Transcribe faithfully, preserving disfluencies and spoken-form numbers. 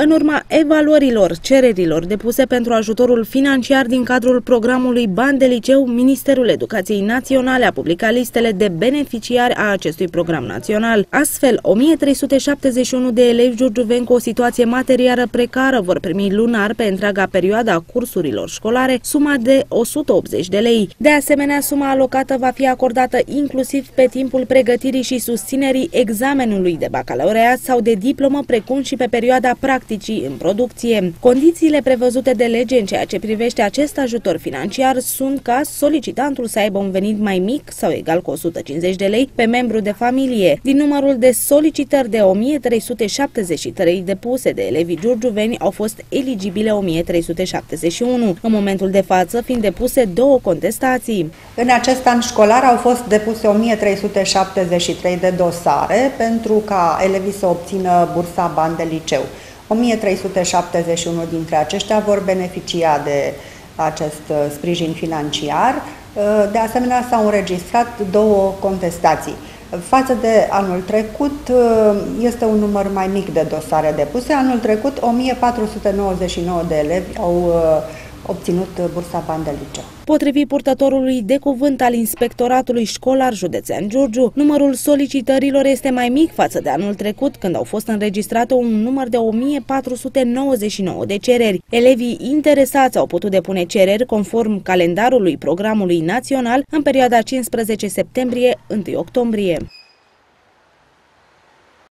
În urma evaluărilor cererilor depuse pentru ajutorul financiar din cadrul programului Bani de liceu, Ministerul Educației Naționale a publicat listele de beneficiari a acestui program național. Astfel, o mie trei sute șaptezeci și unu de elevi giurgiuveni cu o situație materială precară vor primi lunar pe întreaga perioadă a cursurilor școlare suma de o sută optzeci de lei. De asemenea, suma alocată va fi acordată inclusiv pe timpul pregătirii și susținerii examenului de bacalaureat sau de diplomă, precum și pe perioada practicii în producție. Condițiile prevăzute de lege în ceea ce privește acest ajutor financiar sunt ca solicitantul să aibă un venit mai mic sau egal cu o sută cincizeci de lei pe membru de familie. Din numărul de solicitări de o mie trei sute șaptezeci și trei depuse de elevii giurgiuveni, au fost eligibile o mie trei sute șaptezeci și unu, în momentul de față fiind depuse două contestații. În acest an școlar au fost depuse o mie trei sute șaptezeci și trei de dosare pentru ca elevii să obțină bursa Bani de liceu. o mie trei sute șaptezeci și unu dintre aceștia vor beneficia de acest sprijin financiar. De asemenea, s-au înregistrat două contestații. Față de anul trecut, este un număr mai mic de dosare depuse. Anul trecut, o mie patru sute nouăzeci și nouă de elevi au obținut bursa Bani de liceu. Potrivit purtătorului de cuvânt al Inspectoratului Școlar Județean Giurgiu, numărul solicitărilor este mai mic față de anul trecut, când au fost înregistrate un număr de o mie patru sute nouăzeci și nouă de cereri. Elevii interesați au putut depune cereri conform calendarului programului național în perioada cincisprezece septembrie - întâi octombrie.